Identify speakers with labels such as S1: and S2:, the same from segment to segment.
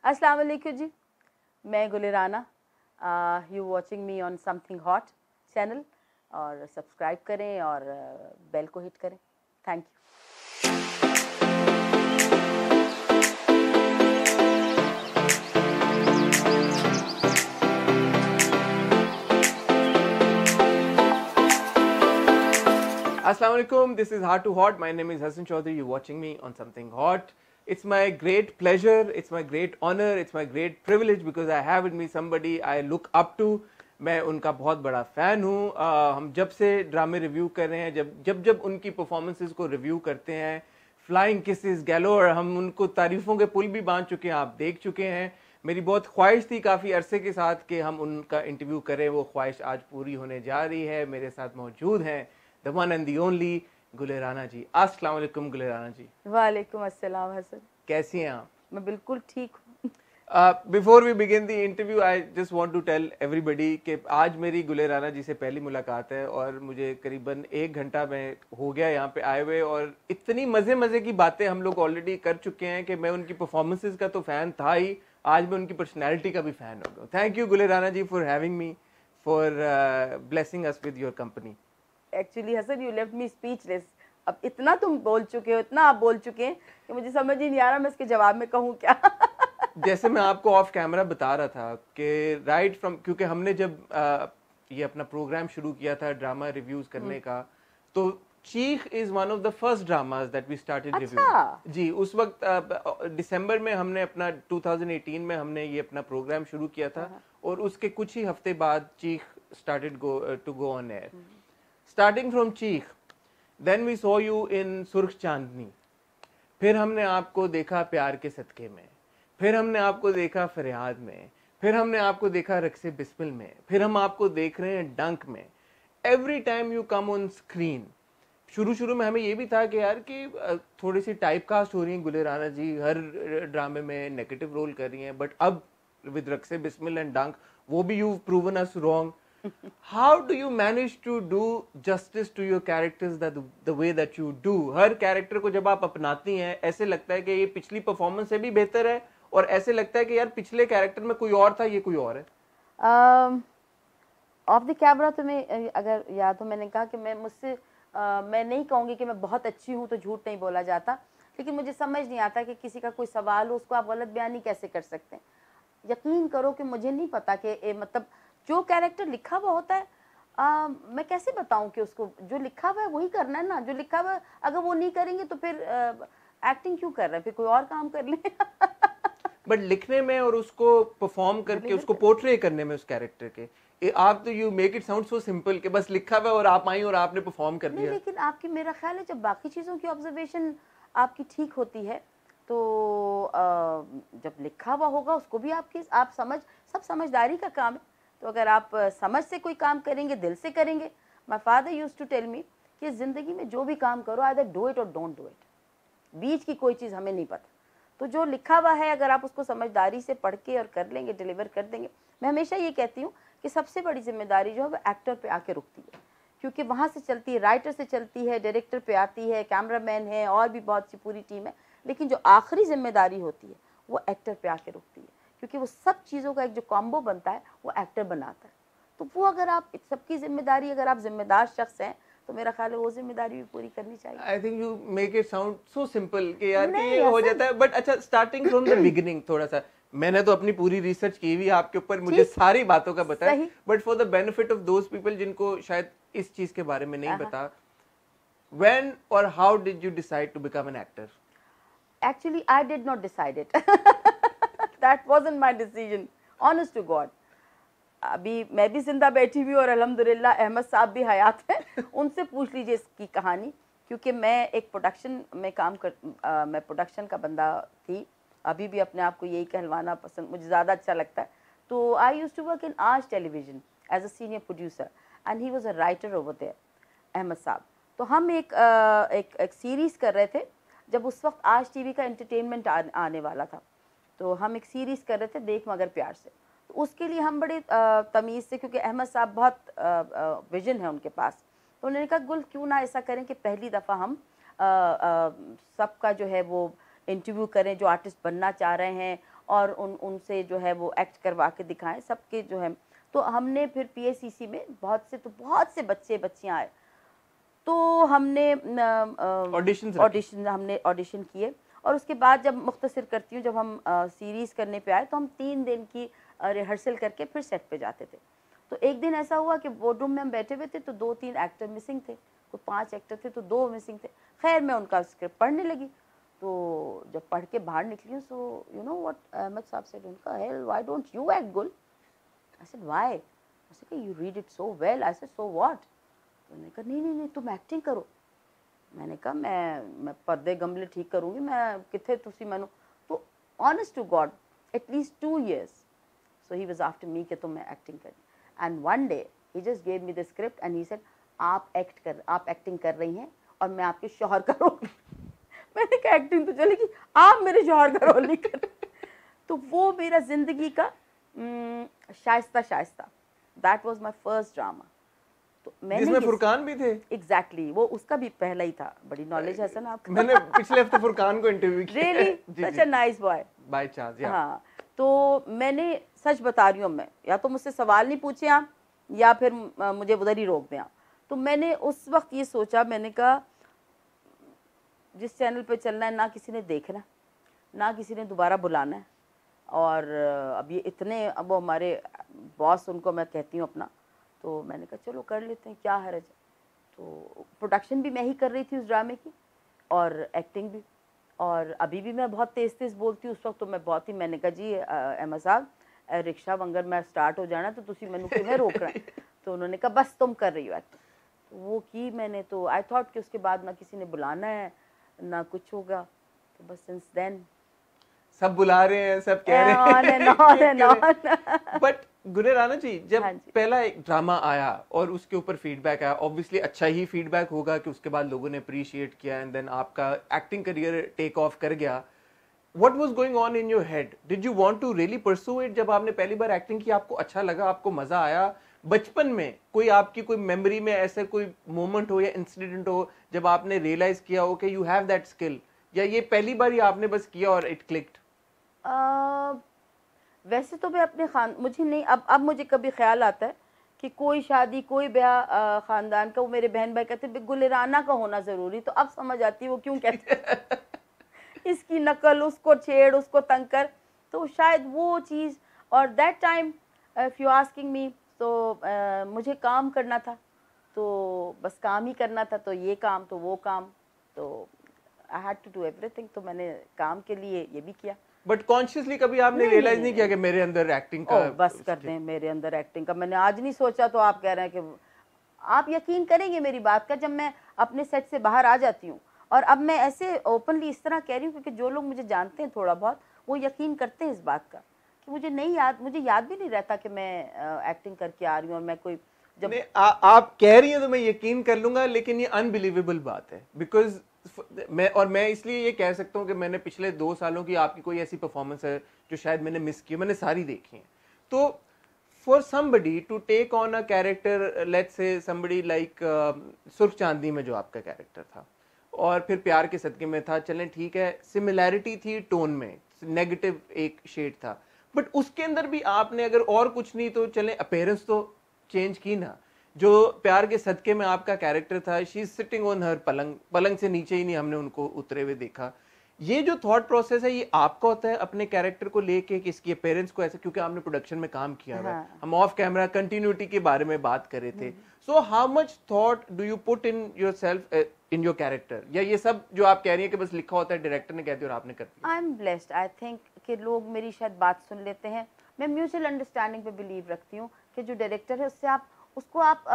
S1: अस्सलाम वालेकुम जी, मैं Gul Rana. You watching me on something hot channel और सब्सक्राइब करें और बेल को हिट करें। Thank you.
S2: Assalamu alaikum, this is Hard to Hot. My name is Hassan Chaudhary. You're watching me on Something Hot. It's my great pleasure, it's my great honor, it's my great privilege because I have with me somebody I look up to. मैं उनका बहुत बड़ा fan हूँ। हम जब से ड्रामे review कर रहे हैं, जब उनकी परफॉर्मेंसेस को रिव्यू करते हैं, फ्लाइंग किसेस गैलोर, हम उनको तारीफ़ों के पुल भी बांध चुके हैं, आप देख चुके हैं। मेरी बहुत ख्वाहिश थी काफ़ी अरसे के साथ कि हम उनका इंटरव्यू करें, वो ख्वाहिश आज पूरी होने जा रही है। मेरे साथ मौजूद हैं the one and the only गुल राना जी। अस्सलाम वालेकुम गुल राना जी।
S1: वालेकुम अस्सलाम हसन।
S2: कैसी हैं आप?
S1: मैं बिल्कुल ठीक हूँ।
S2: Before we begin the interview I just want to tell everybody कि आज मेरी गुल राना जी से पहली मुलाकात है और मुझे करीबन 1 घंटा में हो गया यहाँ पे आए हुए और इतनी मज़े की बातें हम लोग ऑलरेडी कर चुके हैं कि मैं उनकी परफॉर्मेंसेज का तो फ़ैन था ही, आज मैं उनकी पर्सनैलिटी का भी फ़ैन हो गया। Thank you Gul Rana ji for having me, for blessing us with your company.
S1: Actually Hasan, you left me speechless. अब इतना तुम बोल चुके हो, इतना आप बोल चुके हैं कि मुझे समझ ही नहीं आ रहा मैं इसके जवाब में कहूँ क्या।
S2: जैसे मैं आपको ऑफ कैमरा बता रहा था कि राइट फ्रॉम, क्योंकि हमने जब ये अपना प्रोग्राम शुरू किया था ड्रामा रिव्यूज करने का, तो Cheekh is one of the first dramas that we started review. जी, उस वक्त दिसंबर में हमने अपना 2018 में हमने ये अपना प्रोग्राम शुरू किया था और उसके कुछ ही हफ्ते बाद Cheekh started to go on air. Starting from Cheekh, then we saw you in Surkh Chandni, फिर हमने आपको देखा प्यार के सदके में, फिर हमने आपको देखा फरियाद में, फिर हमने आपको देखा रक्से बिस्मिल में, फिर हम आपको देख रहे हैं डंक में। Every time you come on screen, शुरू में हमें ये भी था कि यार कि थोड़ी सी टाइप कास्ट हो रही है गुल राना जी, हर ड्रामे में नेगेटिव रोल कर रही हैं, बट अब विद रक्से बिस्मिल एंड डंक वो भी you proven us wrong. How do you manage to do justice to your characters the way that you do? हर कैरेक्टर को जब आप अपनाती हैं ऐसे लगता है कि ये पिछली परफॉर्मेंस से भी बेहतर है और ऐसे लगता है कि यार पिछले कैरेक्टर में कोई और था, ये कोई और है।
S1: ऑफ द कैमरा तो मैं अगर याद हो मैंने कहा कि मैं नहीं कहूँगी कि मैं बहुत अच्छी हूँ, तो झूठ नहीं बोला जाता, लेकिन मुझे समझ नहीं आता कि किसी का कोई सवाल हो उसको आप गलत बयानी कैसे कर सकते हैं। यकीन करो कि मुझे नहीं पता कि मतलब जो कैरेक्टर लिखा हुआ होता है मैं कैसे बताऊं कि उसको जो लिखा हुआ है वही करना है ना, जो लिखा हुआ है अगर वो नहीं करेंगे तो फिर एक्टिंग क्यों कर रहे हैं, फिर कोई और काम कर ले।
S2: बट लिखने में और उसको परफॉर्म करके उसको पोर्ट्रे करने में उस कैरेक्टर के आप तो you make it sound so simple कि बस लिखा हुआ और आप आई और आपने परफॉर्म कर दिया।
S1: लेकिन आपकी, मेरा ख्याल है जब बाकी चीज़ों की ऑब्जर्वेशन आपकी ठीक होती है तो जब लिखा हुआ होगा उसको भी आप सब समझदारी का काम है। तो अगर आप समझ से कोई काम करेंगे, दिल से करेंगे। My father used to tell me कि ज़िंदगी में जो भी काम करो आइदर डू इट और डोंट डू इट, बीच की कोई चीज़ हमें नहीं पता। तो जो लिखा हुआ है अगर आप उसको समझदारी से पढ़ के और कर लेंगे, डिलीवर कर देंगे। मैं हमेशा ये कहती हूँ कि सबसे बड़ी जिम्मेदारी जो है वो एक्टर पे आके रुकती है, क्योंकि वहाँ से चलती है, राइटर से चलती है, डायरेक्टर पे आती है, कैमरामैन है और भी बहुत सी पूरी टीम है, लेकिन जो आखिरी जिम्मेदारी होती है वो एक्टर पे आके रुकती है, क्योंकि वो सब चीज़ों का एक जो कॉम्बो बनता है वो एक्टर बनाता है। तो वो अगर आप सबकी जिम्मेदारी, अगर आप जिम्मेदार शख्स हैं तो मेरा ख्याल है वो जिम्मेदारी भी पूरी करनी चाहिए।
S2: I think you make it sound so simple कि यार कि ये हो जाता है। बट अच्छा, स्टार्टिंग फ्रॉम द बिगिनिंग थोड़ा सा, मैंने तो अपनी पूरी रिसर्च की हुई आपके ऊपर, मुझे सारी बातों का पता है, but for the benefit of those people जिनको शायद इस चीज के बारे में नहीं पता, व्हेन और how did you decide to become an actor?
S1: Actually, I did not decide it. That wasn't my decision, honest to God. अभी मैं भी जिंदा बैठी हुई और अल्हम्दुलिल्लाह अहमद साहब भी हयात हैं, उनसे पूछ लीजिए इसकी कहानी, क्योंकि मैं एक प्रोडक्शन में मैं प्रोडक्शन का बंदा थी, अभी भी अपने आप को यही कहलवाना पसंद मुझे ज़्यादा अच्छा लगता है। तो I used to work in Aaj television as a senior producer and he was a writer over there, Ahmad साहब। तो हम एक सीरीज़ कर रहे थे जब उस वक्त आज टीवी का एंटरटेनमेंट आने वाला था, तो हम एक सीरीज़ कर रहे थे देख मगर प्यार से। तो उसके लिए हम बड़े तमीज़ से, क्योंकि अहमद साहब बहुत विजन है उनके पास, तो उन्होंने कहा गुल क्यों ना ऐसा करें कि पहली दफ़ा हम सबका जो है वो इंटरव्यू करें जो आर्टिस्ट बनना चाह रहे हैं, और उनसे जो है वो एक्ट करवा के दिखाएं सबके जो है। तो हमने फिर पीएसीसी में बहुत से बच्चे बच्चियां आए, तो हमने हमने ऑडिशन किए। और उसके बाद जब मुख्तसर करती हूँ, जब हम सीरीज़ करने पे आए तो हम 3 दिन की रिहर्सल करके फिर सेट पे जाते थे। तो एक दिन ऐसा हुआ कि बोर्ड रूम में हम बैठे हुए थे तो 2-3 एक्टर मिसिंग थे, कोई 5 एक्टर थे तो 2 मिसिंग थे। खैर मैं उनका स्क्रिप्ट पढ़ने लगी, तो जब पढ़ के बाहर निकली हूँ, so you know what Ahmad साहब सेड, उनका hell why don't you act Gul? I said why? I said you read it so well. I said so what? उन्होंने कहा नहीं नहीं नहीं तुम एक्टिंग करो। मैंने कहा मैं पर्दे गमले ठीक करूँगी, मैं किथे तुसी मैनू। तो honest to god at least 2 years so he was after me कि तुम मैं एक्टिंग कर। And one day he just gave me the script and he said आप एक्टिंग कर रही हैं और मैं आपके शौहर का रोल। मैंने कहा एक्टिंग तो चलेगी, आप मेरे शौहर का रोल नहीं कर रहे। तो वो मेरा जिंदगी का Shaista that was my first drama. तो
S2: जिसमें फुरकान भी थे।
S1: एग्जैक्टली वो उसका भी पहला ही था। बड़ी नॉलेज है सर आपको।
S2: मैंने पिछले हफ्ते फुरकान को इंटरव्यू किया।
S1: Really such a nice boy
S2: by chance. Yeah
S1: हाँ, तो मैंने सच बता रही हूँ, मैं या तो मुझसे सवाल नहीं पूछे आप या फिर मुझे उधर ही रोक दें आप। तो मैंने उस वक्त ये सोचा, मैंने कहा जिस चैनल पे चलना है ना किसी ने देखना, ना किसी ने दोबारा बुलाना है। और अब ये इतने, अब वो हमारे बॉस, उनको मैं कहती हूँ अपना, तो मैंने कहा चलो कर लेते हैं, क्या हर्ज है। तो प्रोडक्शन भी मैं ही कर रही थी उस ड्रामे की और एक्टिंग भी। और अभी भी मैं बहुत तेज़ बोलती हूँ। उस वक्त तो मैं बहुत ही, मैंने कहा जी अहमद साहब रिक्शा वंगर मैं स्टार्ट हो जाना तो तुसी मैनू किवें रोक रहे हैं। तो उन्होंने कहा बस तुम कर रही हो एक्टिंग। तो वो की मैंने। तो आई थॉट कि उसके बाद ना किसी ने बुलाना है ना कुछ होगा। तो बस सिंस देन
S2: सब बुला रहे हैं, सब कह रहे हैं। बट गुनराना जी, जब पहला एक ड्रामा आया और उसके ऊपर फीडबैक आया, ऑब्वियसली अच्छा ही फीडबैक होगा कि उसके बाद लोगों ने अप्रिशिएट किया एंड देन आपका एक्टिंग करियर टेक ऑफ कर गया। What was going on in your head? Did you want to really pursue it? जब आपने पहली बार एक्टिंग की, आपको अच्छा लगा, आपको मजा आया? बचपन में कोई आपकी कोई मेमोरी में ऐसा कोई मोमेंट हो या इंसिडेंट हो जब आपने रियलाइज किया हो कि यू हैव दैट स्किल, या ये पहली बार ही आपने बस किया और इट क्लिक्ड?
S1: वैसे तो मैं अपने मुझे नहीं, अब मुझे कभी ख्याल आता है कि कोई शादी कोई ब्याह खानदान का, वो मेरे बहन भाई कहते गुलराना का होना ज़रूरी, तो अब समझ आती है वो क्यों कहते इसकी नकल, उसको छेड़, उसको तंग कर। तो शायद वो चीज़, और that time if you asking me, तो मुझे काम करना था, तो बस काम ही करना था। तो ये काम तो वो काम, तो I had to do everything. तो मैंने काम के लिए ये भी किया।
S2: बट कॉन्शियसली कभी आपने रियलाइज नहीं किया कि मेरे अंदर एक्टिंग का
S1: बस कर दें, मेरे अंदर एक्टिंग का मैंने आज नहीं सोचा। तो आप कह रहे हैं कि आप यकीन करेंगे मेरी बात का, जब मैं अपने सेट से बाहर आ जाती हूँ, और अब मैं ऐसे ओपनली इस तरह कह रही हूँ क्योंकि जो लोग मुझे जानते हैं थोड़ा बहुत, वो यकीन करते हैं इस बात का कि मुझे याद भी नहीं रहता कि मैं एक्टिंग करके आ रही हूँ। और मैं कोई जब
S2: आप कह रही हैं तो मैं यकीन कर लूंगा, लेकिन ये अनबिलीवेबल बात है। बिकॉज मैं इसलिए ये कह सकता हूँ कि मैंने पिछले 2 सालों की आपकी कोई ऐसी परफॉर्मेंस है जो शायद मैंने मिस की, मैंने सारी देखी है। तो for somebody to take on a character, let's say somebody like Surkh Chandni में जो आपका कैरेक्टर था, और फिर प्यार के सदके में था, चलें ठीक है, सिमिलैरिटी थी टोन में, नेगेटिव एक शेड था, बट उसके अंदर भी आपने अगर और कुछ नहीं तो चलें अपीयरेंस तो चेंज की ना। जो प्यार के सदके में आपका कैरेक्टर था, she is sitting on her पलंग से नीचे ही नहीं हमने उनको उतरे हुए देखा। ये जो थॉट प्रोसेस है ये आपका होता है अपने कैरेक्टर को लेके कि इसकी अपीयरेंस को ऐसे, क्योंकि आपने प्रोडक्शन में काम किया हुआ है, हम ऑफ कैमरा कंटिन्यूटी के बारे में बात कर रहे थे। So how much thought do you put in yourself in your character, या ये सब जो आप कह रही हैं कि बस लिखा होता है, डायरेक्टर ने कह दिया और आपने कर दिया?
S1: I am blessed, I think कि लोग मेरी शायद बात सुन लेते हैं। मैं म्यूचुअल अंडरस्टैंडिंग पे बिलीव रखती हूँ कि जो डायरेक्टर है उससे आप उसको आप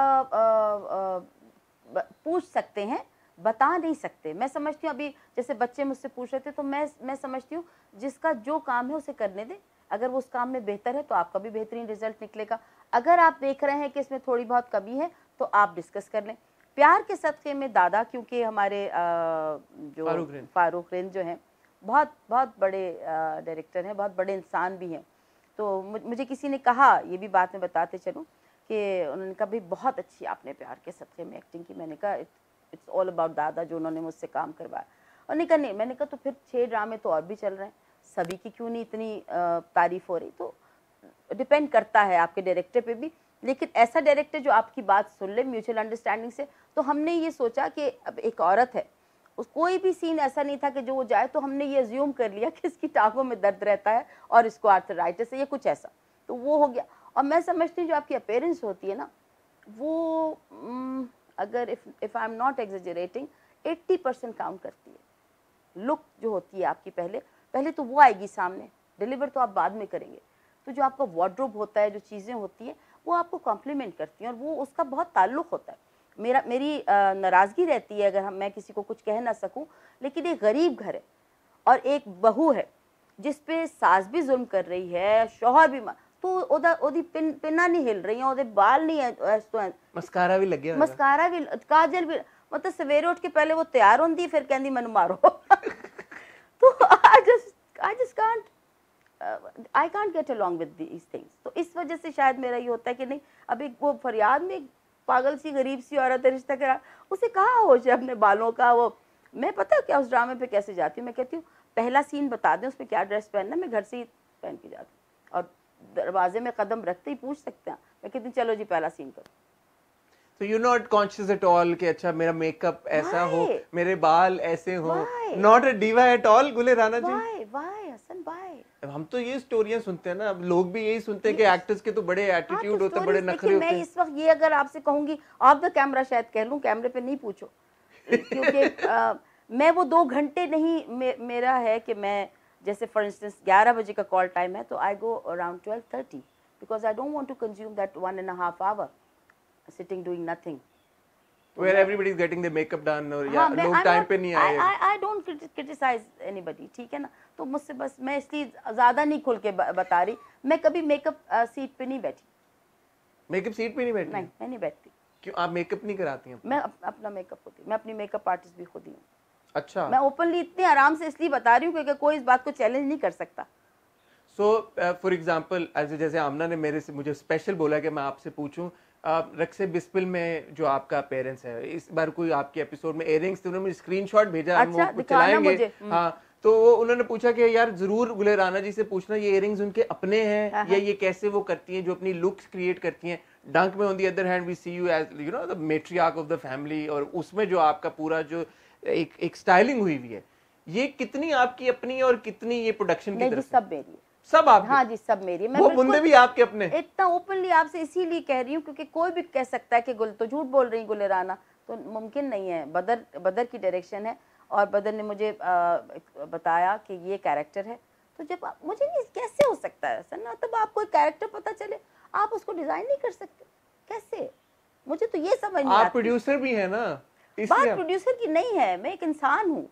S1: पूछ सकते हैं, बता नहीं सकते। मैं समझती हूँ अभी जैसे बच्चे मुझसे पूछ रहे थे, तो मैं समझती हूँ जिसका जो काम है उसे करने दें। अगर वो उस काम में बेहतर है तो आपका भी बेहतरीन रिजल्ट निकलेगा। अगर आप देख रहे हैं कि इसमें थोड़ी बहुत कमी है तो आप डिस्कस कर लें। प्यार के सदके में दादा, क्योंकि हमारे जो फारूक रेन जो हैं बहुत बहुत बड़े डायरेक्टर हैं, बहुत बड़े इंसान भी हैं। तो मुझे किसी ने कहा, ये भी बात में बताते चलूँ कि उन्होंने कहा भाई बहुत अच्छी आपने प्यार के सदके में एक्टिंग की। मैंने कहा इट्स ऑल अबाउट दादा जो उन्होंने मुझसे काम करवाया। और नहीं, मैंने कहा तो फिर 6 ड्रामे तो और भी चल रहे हैं, सभी की क्यों नहीं इतनी तारीफ हो रही। तो डिपेंड करता है आपके डायरेक्टर पे भी, लेकिन ऐसा डायरेक्टर जो आपकी बात सुन ले म्यूचुअल अंडरस्टैंडिंग से। तो हमने ये सोचा कि अब एक औरत है, उस कोई भी सीन ऐसा नहीं था कि जो वो जाए तो हमने ये अज्यूम कर लिया कि इसकी टांगों में दर्द रहता है और इसको आर्थराइटिस है या कुछ ऐसा, तो वो हो गया। और मैं समझती हूँ जो आपकी अपीयरेंस होती है ना, वो अगर if I am not exaggerating 80% count करती है। लुक जो होती है आपकी पहले पहले तो वो आएगी सामने, डिलीवर तो आप बाद में करेंगे। तो जो आपका वार्डरोब होता है, जो चीज़ें होती हैं, वो आपको कॉम्प्लीमेंट करती हैं और वो उसका बहुत ताल्लुक़ होता है। मेरी नाराज़गी रहती है अगर मैं किसी को कुछ कह ना सकूं, लेकिन एक गरीब घर है और एक बहू है जिस पे सास भी जुल्म कर रही है, शौहर भी, तो ओदी पिन्ना नहीं हिल रही, ओदे बाल नहीं है, तो
S2: मस्कारा भी लग गया,
S1: मस्कारा भी, काजल भी, मतलब सवेरे उठ के पहले वो तैयार होंदी फिर कहंदी मैनू मारो। तो I just can't, I can't get along with these things. तो इस वजह से शायद मेरा ये होता है कि नहीं, अब एक वो फरियाद में एक पागल सी गरीब सी औरत है, रिश्ता करा, उसे कहाँ होश है अपने बालों का। वो मैं पता है क्या उस ड्रामे पे कैसे जाती हूँ, मैं कहती हूँ पहला सीन बता दें उस पर क्या ड्रेस पहनना, मैं घर से ही पहन के जाती हूँ और दरवाजे में कदम रखते ही पूछ सकते हैं। मैं कहती हूँ चलो जी पहला सीन करो।
S2: So you're not conscious at all कि अच्छा मेरा मेकअप ऐसा हो, मेरे बाल ऐसे हो, not a diva at all गुले राणा जी।
S1: Why हसन भाई?
S2: हम तो ये स्टोरियां सुनते हैं ना, अब लोग भी यही सुनते हैं कि एक्टर्स के तो बड़े एटीट्यूड होते हैं, बड़े नखरे होते हैं।
S1: मैं इस वक्त ये अगर आपसे कहूंगी ऑफ द कैमरा शायद कह लूं, कैमरे पे नहीं पूछो, क्योंकि मैं वो 2 घंटे नहीं, मेरा है कि मैं जैसे फॉर इंस्टेंस 11 बजे का कॉल टाइम है तो I go around 12:30 because I don't want to consume that 1.5 hour sitting doing nothing
S2: where everybody is getting their makeup done और या लोग टाइम पे नहीं आए।
S1: I don't criticize anybody, ठीक है ना। तो मुझसे बस मैं इसलिए ज्यादा नहीं खुल के बता रही, मैं कभी मेकअप सीट पे नहीं बैठी।
S2: मेकअप सीट पे नहीं बैठी?
S1: नहीं, मैं नहीं बैठती।
S2: क्यों, आप मेकअप नहीं कराती हैं?
S1: मैं अपना मेकअप खुद ही, मैं अपनी मेकअप आर्टिस्ट भी खुद ही हूँ।
S2: अच्छा।
S1: मैं ओपनली इतने आराम से इसलिए बता रही हूँ क्योंकि कोई इस बात को चैलेंज नहीं कर सकता।
S2: सो फॉर एग्जाम्पल जैसे आमना ने मुझे स्पेशल बोला कि मैं आपसे पूछूं, रक्से बिस्मिल में जो आपका पेरेंट्स है, इस बार कोई आपके एपिसोड में इयररिंग्स थे, उन्होंने मुझे स्क्रीनशॉट भेजा,
S1: अच्छा,
S2: हम वो चलाएंगे। हाँ, तो उन्होंने पूछा कि यार जरूर गुले राणा जी से पूछना ये इयररिंग्स उनके अपने हैं या ये कैसे वो करती हैं जो अपनी लुक्स क्रिएट करती हैं। डंक में on the other hand we see you as you know the matriarch of the family, और उसमें जो आपका पूरा जो एक स्टाइलिंग हुई हुई है, ये कितनी आपकी अपनी और कितनी ये प्रोडक्शन की तरफ से?
S1: सब मेरी है।
S2: सब आप?
S1: हाँ जी, सब मेरी। मैं
S2: वो बुंदे भी आपके अपने?
S1: इतना ओपनली आपसे इसीलिए कह रही हूँ क्योंकि कोई भी कह सकता है कि गुल तो झूठ बोल रही गुले राणा, तो मुमकिन नहीं है। बदर की डायरेक्शन है और बदर ने मुझे बताया कि ये कैरेक्टर है, तो जब मुझे नहीं कैसे हो सकता है सर ना, तब आपको एक कैरेक्टर पता चले आप उसको डिजाइन नहीं कर सकते कैसे? मुझे तो ये समझ नहीं आता।
S2: आप प्रोड्यूसर भी है ना?
S1: बात प्रोड्यूसर की नहीं है, मैं एक इंसान हूँ।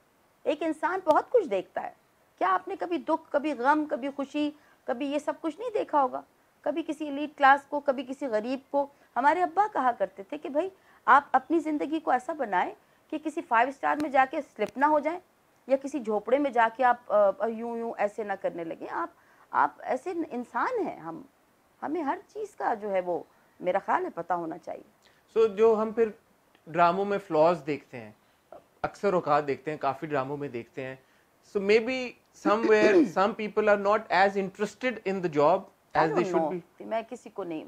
S1: एक इंसान बहुत कुछ देखता है। क्या आपने कभी दुख, कभी गम, कभी खुशी, कभी ये सब कुछ नहीं देखा होगा? कभी किसी एलीट क्लास को, कभी किसी गरीब को। हमारे अब्बा कहा करते थे कि भाई आप अपनी ज़िंदगी को ऐसा बनाएं कि किसी 5 स्टार में जाके स्लिप ना हो जाए या किसी झोपड़े में जाके आप यूं यूं ऐसे ना करने लगे। आप ऐसे इंसान हैं। हमें हर चीज़ का जो है वो मेरा ख्याल है पता होना चाहिए।
S2: सो जो हम फिर ड्रामों में फ्लॉज देखते हैं, अक्सर औकात देखते हैं, काफ़ी ड्रामों में देखते हैं, so maybe somewhere some people are not as interested in the job as they should be.
S1: मैं किसी को नहीं,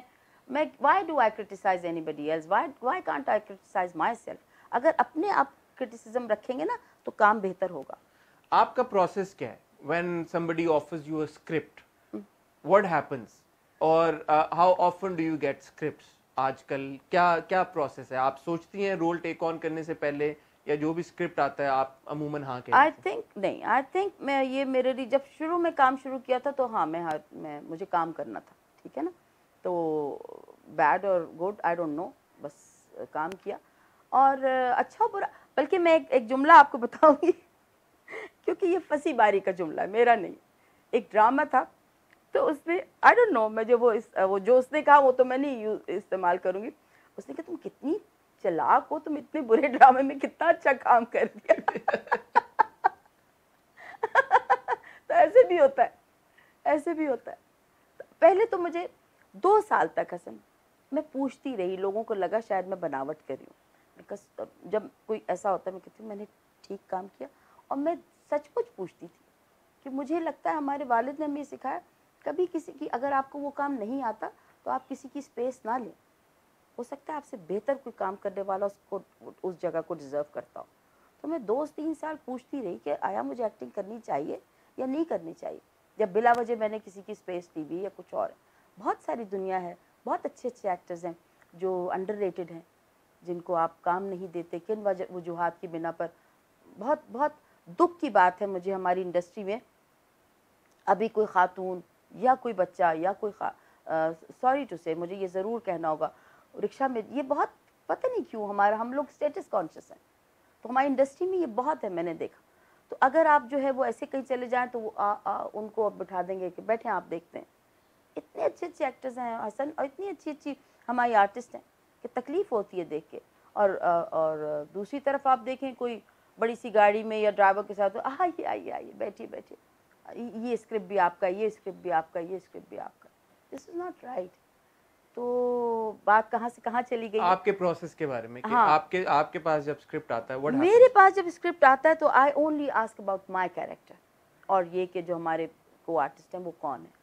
S1: मैं why do I criticize anybody else? Why can't I criticize myself? अगर अपने आप criticism रखेंगे ना तो काम बेहतर होगा।
S2: आपका प्रोसेस क्या है? When somebody offers you a script, what happens? और how often do you get scripts? आजकल क्या प्रोसेस है? आप सोचती हैं रोल टेक ऑन करने से पहले, या जो भी स्क्रिप्ट आता है आप अमूमन हाँ कहते हैं?
S1: आई थिंक मैं ये मेरे लिए जब शुरू में काम शुरू किया था तो हाँ मैं मुझे काम करना था, ठीक है ना। तो बैड और गुड आई डोंट नो, बस काम किया और अच्छा बुरा। बल्कि मैं एक जुमला आपको बताऊंगी क्योंकि ये फंसी बारी का जुमला है, मेरा नहीं। एक ड्रामा था तो उसमें आई डोंट नो, मैं जो वो जो उसने कहा वो तो मैं नहीं इस्तेमाल करूंगी। उसने कहा तुम कितनी चलाक हो, तुम इतने बुरे ड्रामे में कितना अच्छा काम कर दिया। तो ऐसे भी होता है, ऐसे भी होता है। पहले तो मुझे 2 साल तक हसन मैं पूछती रही, लोगों को लगा शायद मैं बनावट कर रही हूँ। जब कोई ऐसा होता है मैं कहती हूँ मैंने ठीक काम किया, और मैं सचमुच पूछती थी कि मुझे लगता है हमारे वालिद ने हमें सिखाया, कभी किसी की, अगर आपको वो काम नहीं आता तो आप किसी की स्पेस ना लें। हो सकता है आपसे बेहतर कोई काम करने वाला उसको उस जगह को डिज़र्व करता हो। तो मैं 2-3 साल पूछती रही कि आया मुझे एक्टिंग करनी चाहिए या नहीं करनी चाहिए। जब बिला वजह मैंने किसी की स्पेस ली भी या कुछ और। बहुत सारी दुनिया है, बहुत अच्छे अच्छे एक्टर्स हैं जो अंडररेटेड हैं, जिनको आप काम नहीं देते किन वजूहात की बिना पर। बहुत बहुत दुख की बात है मुझे हमारी इंडस्ट्री में अभी कोई खातून या कोई बच्चा या कोई सॉरी टू से, मुझे ये ज़रूर कहना होगा, रिक्शा में ये बहुत, पता नहीं क्यों हम लोग स्टेटस कॉन्शियस हैं, तो हमारी इंडस्ट्री में ये बहुत है, मैंने देखा। तो अगर आप जो है वो ऐसे कहीं चले जाएं तो वो उनको अब बिठा देंगे कि बैठे आप देखते हैं। इतने अच्छे अच्छे एक्टर्स हैं हसन, और इतनी अच्छी अच्छी हमारी आर्टिस्ट हैं कि तकलीफ़ होती है देख के। और दूसरी तरफ आप देखें कोई बड़ी सी गाड़ी में या ड्राइवर के साथ, आइए आइए आइए बैठिए बैठिए, ये स्क्रिप्ट भी आपका, ये स्क्रिप्ट भी आपका, ये स्क्रिप्ट भी आपका। This is not right. तो बात कहाँ से कहाँ चली गई?
S2: आपके प्रोसेस के बारे में कि
S1: हाँ,
S2: आपके पास जब स्क्रिप्ट आता है, व्हाट
S1: मेरे
S2: हैपेंस?
S1: पास जब स्क्रिप्ट आता है तो I only ask about my character, और ये कि जो हमारे को आर्टिस्ट हैं वो कौन है।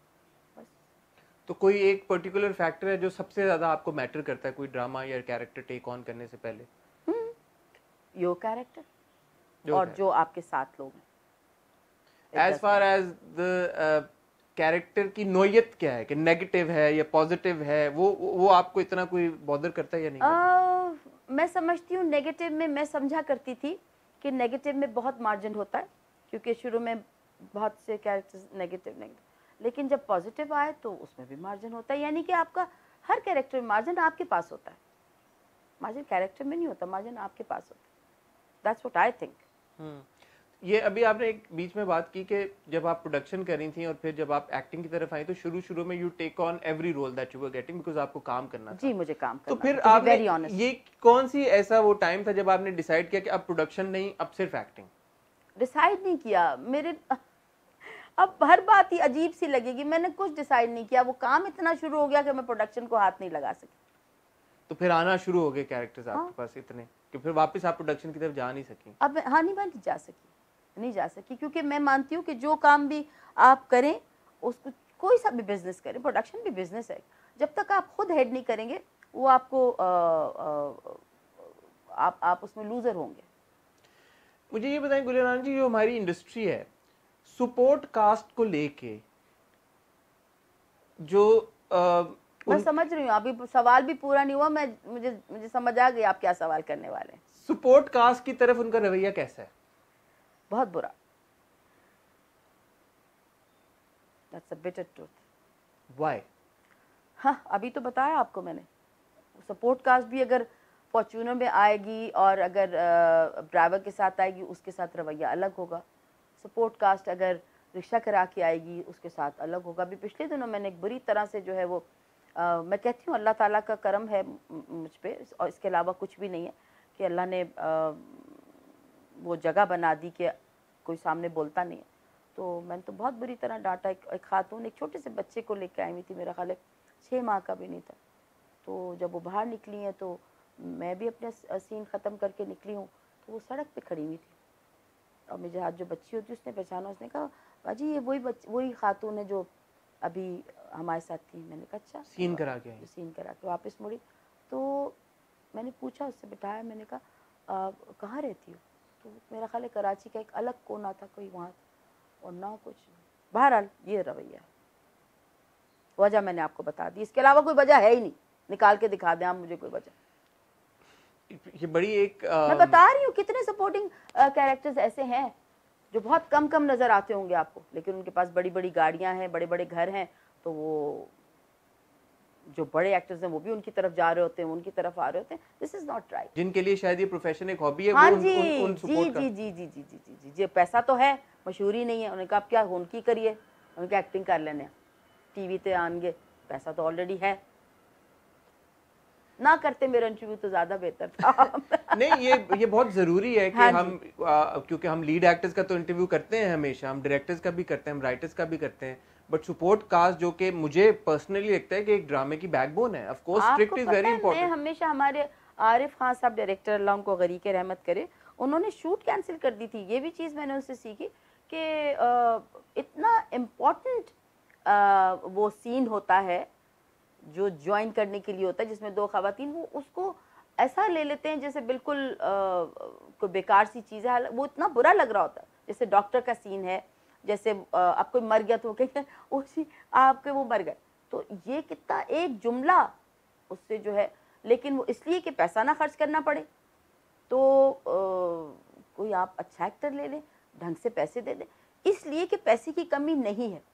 S2: तो कोई एक पर्टिकुलर फैक्टर है जो सबसे ज्यादा आपको मैटर करता है कोई ड्रामा या कैरेक्टर टेक ऑन करने से पहले?
S1: योर कैरेक्टर,
S2: Your
S1: और
S2: character.
S1: जो आपके साथ लोग हैं।
S2: As far as the character की नोयत क्या है, कि नेगेटिव है या पॉजिटिव है, वो आपको इतना कोई बॉदर करता है या नहीं करता?
S1: मैं समझती हूँ नेगेटिव में, मैं समझा करती थी कि नेगेटिव में बहुत मार्जिन होता है, क्योंकि शुरू में बहुत से कैरेक्टर्स नेगेटिव, लेकिन जब पॉजिटिव आए तो उसमें भी मार्जिन होता है। यानी कि आपका हर कैरेक्टर में मार्जिन आपके पास होता है, मार्जिन कैरेक्टर में नहीं होता, मार्जिन आपके पास होता है। That's what I think.
S2: ये अभी आपने एक बीच में बात की कि जब आप प्रोडक्शन कर रही थी और फिर जब आप एक्टिंग की तरफ आई तो शुरू में you take on every role that you were getting because आपको काम करना था।
S1: जी, मुझे काम करना
S2: तो फिर
S1: था,
S2: आपने
S1: very honest।
S2: ये कौन सी ऐसा वो टाइम था जब आपने डिसाइड किया कि अब प्रोडक्शन नहीं, अब सिर्फ एक्टिंग?
S1: डिसाइड नहीं किया, मेरे अब हर बात ही अजीब सी लगेगी, मैंने कुछ डिसाइड नहीं किया, वो काम इतना शुरू हो गया कि मैं प्रोडक्शन को हाथ नहीं लगा सकी।
S2: तो फिर आना शुरू हो गए कैरेक्टर्स
S1: हाँ।
S2: आपके पास इतने कि फिर वापस आप प्रोडक्शन की तरफ जा नहीं सकी?
S1: अब हाँ, नहीं जा सकी, क्योंकि मैं मानती हूँ कि जो काम भी आप करें, उसको कोई सा भी बिजनेस करें, प्रोडक्शन भी बिजनेस है, जब तक आप खुद हेड नहीं करेंगे वो आपको आप उसमें लूजर होंगे।
S2: मुझे ये बताएं गुलियान जी, जो हमारी इंडस्ट्री है सपोर्ट कास्ट को लेके, जो
S1: मैं समझ रही हूँ, अभी सवाल भी पूरा नहीं हुआ, मुझे समझ आ गई आप क्या सवाल करने वाले हैं।
S2: सपोर्ट कास्ट की तरफ उनका रवैया कैसा है?
S1: बहुत बुरा। That's a bitter truth.
S2: Why?
S1: हाँ, अभी तो बताया आपको मैंने, सपोर्ट कास्ट भी अगर फॉर्च्यूनर में आएगी और अगर ड्राइवर के साथ आएगी उसके साथ रवैया अलग होगा। सपोर्ट कास्ट अगर रिक्शा करा के आएगी उसके साथ अलग होगा। अभी पिछले दिनों मैंने एक बुरी तरह से जो है वो मैं कहती हूँ अल्लाह ताला का करम है मुझ पे, और इसके अलावा कुछ भी नहीं है, कि अल्लाह ने वो जगह बना दी कि कोई सामने बोलता नहीं है। तो मैंने तो बहुत बुरी तरह डांटा। एक खातून एक छोटे से बच्चे को लेकर आई हुई थी, मेरा ख्याल है 6 माह का भी नहीं था। तो जब वो बाहर निकली हैं तो मैं भी अपना सीन ख़त्म करके निकली हूँ, तो वो सड़क पे खड़ी हुई थी और मेरे हाथ जो बच्ची होती उसने पहचाना, उसने कहा बाजी ये वही खातून है जो अभी हमारे साथ थी। मैंने कहा अच्छा।
S2: सीन करा के
S1: वापस मुड़ी। तो मैंने पूछा उससे, बिठाया, मैंने कहा कहाँ रहती हो? तो मेरा ख्याल है कराची का एक अलग कोना था कोई वहाँ, और ना कुछ। बहरहाल ये रवैया, वजह मैंने आपको बता दी, इसके अलावा कोई वजह है ही नहीं। निकाल के दिखा दें आप मुझे कोई वजह।
S2: ये बड़ी एक
S1: मैं बता रही हूँ कितने सपोर्टिंग कैरेक्टर्स ऐसे हैं जो बहुत कम नजर आते होंगे आपको, लेकिन उनके पास बड़ी बड़ी गाड़ियां हैं, बड़े बड़े घर हैं, तो वो जो बड़े एक्टर्स हैं वो भी उनकी तरफ जा रहे होते हैं, उनकी तरफ आ रहे होते हैं। This is not right.
S2: जिनके लिए शायद ये प्रोफेशन एक हॉबी है,
S1: हाँ
S2: वो
S1: जी,
S2: उन सपोर्ट का।
S1: जी, पैसा तो है, मशहूरी नहीं है। उन्होंने कहा आप क्या उनकी करिए, उनकी एक्टिंग कर लेने, टीवी पे आएंगे, पैसा तो ऑलरेडी है, ना करते मेरा इंटरव्यू तो ज्यादा बेहतर था।
S2: नहीं, ये बहुत जरूरी है कि
S1: हाँ
S2: हम क्योंकि हम लीड एक्टर्स का तो इंटरव्यू करते हैं हमेशा, हम डायरेक्टर्स का भी करते हैं, हम राइटर्स का भी करते हैं, बट सपोर्ट कास्ट जो कि मुझे पर्सनली लगता है कि एक ड्रामे की बैकबोन है। Of course script is very important.
S1: मैं हमेशा, हमारे आरिफ खान साहब डायरेक्टर, अल्लाह उनको गरीक रहमत करे, उन्होंने शूट कैंसिल कर दी थी। ये भी चीज़ मैंने उनसे सीखी कि इतना इम्पोर्टेंट वो सीन होता है जो ज्वाइन करने के लिए होता है, जिसमें दो खवातीन, वो उसको ऐसा ले लेते हैं जैसे बिल्कुल कोई बेकार सी चीज़ है। वो इतना बुरा लग रहा होता है। जैसे डॉक्टर का सीन है, जैसे आप कोई मर गया तो वो कहते हैं उसी आपके वो मर गए, तो ये कितना एक जुमला उससे जो है, लेकिन वो इसलिए कि पैसा ना खर्च करना पड़े तो कोई आप अच्छा एक्टर ले लें, ढंग से पैसे दे दें, इसलिए कि पैसे की कमी नहीं है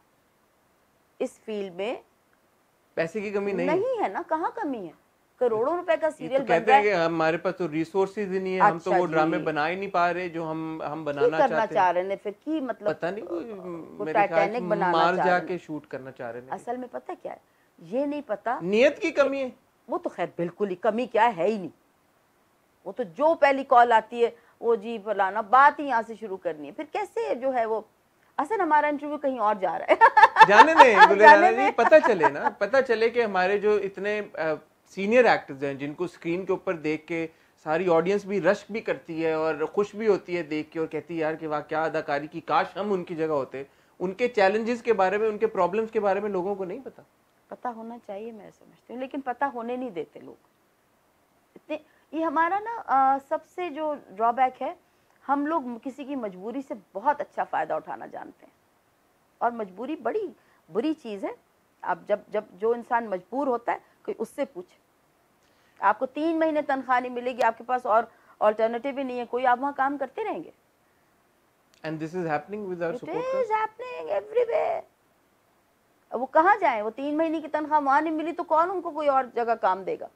S1: इस फील्ड में।
S2: पैसे की कमी
S1: नहीं है ना, कहाँ कमी है? करोड़ों रुपए का
S2: ये
S1: सीरियल
S2: तो
S1: बन
S2: कहते
S1: रहा
S2: हैं कि
S1: है।
S2: हमारे पास तो रिसोर्सेज ही नहीं है, हम तो
S1: अच्छा
S2: वो ड्रामे
S1: जी,
S2: बना ही नहीं पा रहे जो हम
S1: की
S2: बनाना
S1: करना
S2: चाहते
S1: चाह
S2: हैं।
S1: रहे हैं फिर, की मतलब
S2: पता नहीं
S1: को
S2: मेरे ख्याल से
S1: टाइटैनिक बनाना
S2: मार
S1: चाह रहे हैं।
S2: जाके शूट करना चाह रहे हैं।
S1: असल में पता क्या है, ये नहीं पता
S2: नियत की कमी है।
S1: वो तो खैर बिल्कुल ही कमी क्या है ही नहीं। वो तो जो पहली कॉल आती है वो जी फलाना, बात ही यहाँ से शुरू करनी है, फिर कैसे जो है वो। असल हमारा इंटरव्यू कहीं और जा रहा है
S2: जाने दें गुलेराना
S1: जाने
S2: जी,
S1: दें।
S2: पता चले ना, पता चले कि हमारे जो इतने सीनियर एक्टर्स हैं जिनको स्क्रीन के ऊपर देख के सारी ऑडियंस भी रश भी करती है और खुश भी होती है देख के और कहती है यार कि वाह क्या अदाकारी की, काश हम उनकी जगह होते। उनके चैलेंजेस के बारे में, उनके प्रॉब्लम्स के बारे में लोगों को नहीं पता।
S1: पता होना चाहिए, मैं समझती हूँ, लेकिन पता होने नहीं देते लोग इतने। ये हमारा ना सबसे जो ड्रॉबैक है, हम लोग किसी की मजबूरी से बहुत अच्छा फ़ायदा उठाना जानते हैं, और मजबूरी बड़ी बुरी चीज़ है। अब जब जो इंसान मजबूर होता है, कोई उससे पूछे, आपको 3 महीने तनख्वाह नहीं मिलेगी, आपके पास और ऑल्टरनेटिव ही नहीं है कोई, आप वहाँ काम करते रहेंगे।
S2: And this is happening with our
S1: it
S2: support
S1: is happening everywhere. अब वो कहाँ जाए? वो 3 महीने की तनख्वाह वहाँ नहीं मिली तो कौन उनको कोई और जगह काम देगा?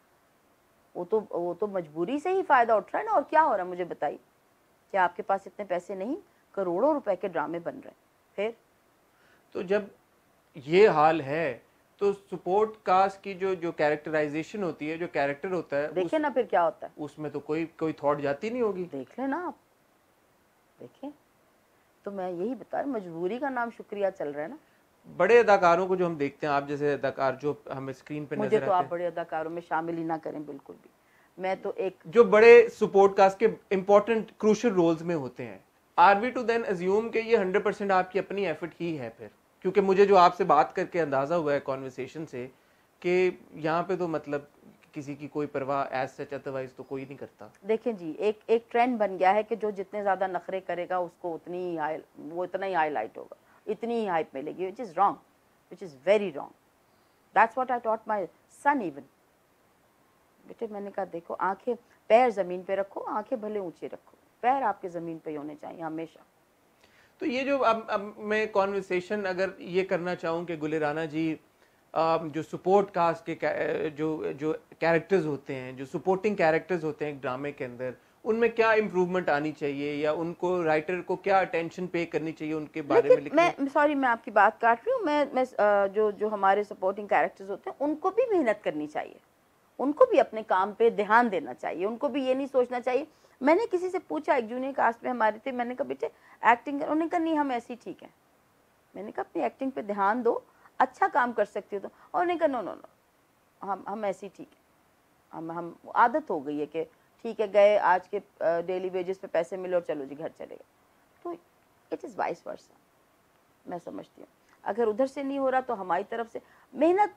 S1: वो तो मजबूरी से ही फायदा उठ रहा है ना। और क्या हो रहा है मुझे बताइए, क्या आपके पास इतने पैसे नहीं? करोड़ों रुपए के ड्रामे बन रहे हैं। फिर
S2: तो जब ये हाल है तो सपोर्ट कास्ट की जो कैरेक्टराइजेशन होती है, जो कैरेक्टर होता है,
S1: देखे ना फिर क्या होता है।
S2: उसमें तो कोई थॉट जाती नहीं होगी।
S1: देख ले ना आप, देखें। तो मैं यही बता रहा हूं, मजबूरी का नाम शुक्रिया चल रहा है ना।
S2: बड़े अदाकारों को जो हम देखते हैं, आप जैसे अदाकार जो हमें स्क्रीन पे
S1: मुझे
S2: नजर
S1: तो
S2: आते
S1: आप
S2: हैं,
S1: बड़े अदाकारों में शामिल ही ना करें बिल्कुल भी। मैं तो एक
S2: जो बड़े सपोर्ट कास्ट के इंपॉर्टेंट क्रूशियल रोल्स में होते हैं, are we to then assume कि ये 100% आपकी अपनी एफर्ट ही है फिर? क्योंकि मुझे जो आपसे बात करके अंदाजा हुआ है कॉन्वर्सेशन से कि यहाँ पे तो मतलब किसी की कोई परवाह एज सच अदरवाइज तो कोई नहीं करता।
S1: देखें जी, एक ट्रेंड बन गया है कि जो जितने ज्यादा नखरे करेगा उसको उतनी ही वो इतना ही हाईलाइट होगा, इतनी ही हाइप मिलेगी, which is wrong, which is very wrong. That's what I taught my son even. बेटे मैंने कहा देखो, आंखें पैर जमीन पे रखो, आंखें भले ऊंची रखो, पैर आपके जमीन पे होने चाहिए हमेशा।
S2: तो ये जो अब मैं कॉन्वर्सेशन अगर ये करना चाहूँ कि गुलेराना जी, जो सपोर्ट कास्ट के जो कैरेक्टर्स होते हैं, जो सपोर्टिंग कैरेक्टर्स होते हैं एक ड्रामे के अंदर, उनमें क्या इम्प्रूवमेंट आनी चाहिए, या उनको राइटर को क्या अटेंशन पे करनी चाहिए उनके बारे में लिखने?
S1: मैं सॉरी, मैं आपकी बात काट रही हूँ। मैं जो हमारे सपोर्टिंग कैरेक्टर्स होते हैं उनको भी मेहनत करनी चाहिए, उनको भी अपने काम पे ध्यान देना चाहिए, उनको भी ये नहीं सोचना चाहिए। मैंने किसी से पूछा, एक जूनियर कास्ट में हमारे थे, मैंने कहा बेटे एक्टिंग कर, उन्होंने कहा नहीं हम ऐसे ही ठीक है। मैंने कहा अपनी एक्टिंग पे ध्यान दो, अच्छा काम कर सकती हो तो। और उन्होंने कहा नो नो नो, हम ऐसे ही ठीक है, हम आदत हो गई है कि ठीक है गए आज के डेली वेजेस पे पैसे मिले और चलो जी घर चले गए। तो इट इज़ वाइस वर्सा, मैं समझती हूँ। अगर उधर से नहीं हो रहा तो हमारी तरफ से मेहनत,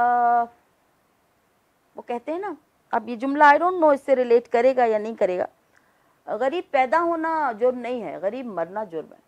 S1: वो कहते हैं ना, अब ये जुमला आई डोंट नो इससे रिलेट करेगा या नहीं करेगा, गरीब पैदा होना जुर्म नहीं है, गरीब मरना जुर्म है।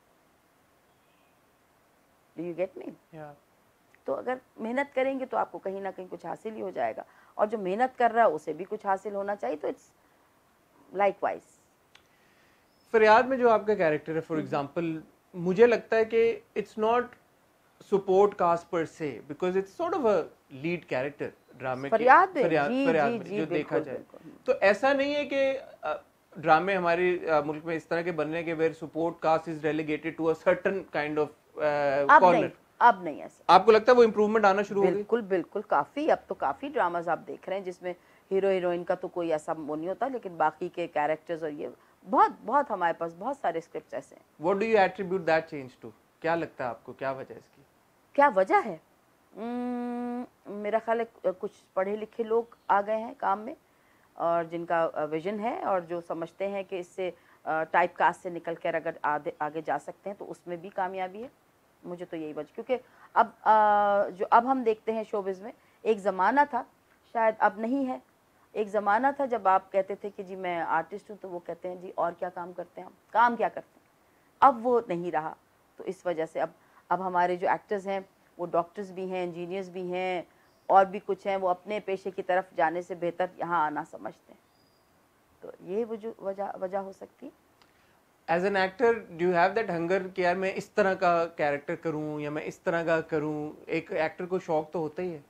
S1: Do you get me? तो अगर मेहनत करेंगे तो आपको कहीं ना कहीं कुछ हासिल ही हो जाएगा, और जो मेहनत कर रहा है उसे भी कुछ हासिल होना चाहिए। तो इट्स लाइकवाइज।
S2: फरियाद में जो आपका कैरेक्टर है फॉर एग्जांपल, मुझे लगता है कि इट्स नॉट सपोर्ट कास्ट पर से, because it's sort of a lead character ड्रामे के।
S1: फरियाद में
S2: जो देखा जाए तो ऐसा नहीं है कि ड्रामे हमारे मुल्क में इस तरह के बनने के where support cast is relegated to a certain kind of corner.
S1: अब नहीं ऐसा।
S2: आपको लगता है वो इम्प्रूवमेंट आना शुरू हो गई?
S1: बिल्कुल बिल्कुल, काफी। अब तो काफी ड्रामाज आप देख रहे हैं जिसमें हीरो हीरोइन का तो कोई ऐसा वो नहीं होता, लेकिन बाकी के कैरेक्टर्स और ये बहुत बहुत हमारे पास बहुत सारे स्क्रिप्ट ऐसे हैं।
S2: What do you attribute that change to? क्या लगता है आपको, क्या वजह है इसकी?
S1: क्या वजह है? मेरा ख्याल है कुछ पढ़े लिखे लोग आ गए हैं काम में, और जिनका विजन है और जो समझते हैं कि इससे टाइप कास्ट से निकल कर अगर आगे जा सकते हैं तो उसमें भी कामयाबी है। मुझे तो यही वजह, क्योंकि अब जो अब हम देखते हैं शोबिज़ में, एक ज़माना था, शायद अब नहीं है, एक ज़माना था जब आप कहते थे कि जी मैं आर्टिस्ट हूँ, तो वो कहते हैं जी और क्या काम करते हैं, हम काम क्या करते हैं। अब वो नहीं रहा, तो इस वजह से अब हमारे जो एक्टर्स हैं वो डॉक्टर्स भी हैं, इंजीनियर्स भी हैं, और भी कुछ हैं, वो अपने पेशे की तरफ जाने से बेहतर यहाँ आना समझते हैं। तो ये वजह हो सकती है।
S2: As an actor do you have that hunger कि यार मैं इस तरह का कैरेक्टर करूं या मैं इस तरह का करूं? एक एक्टर को शौक तो होता ही है।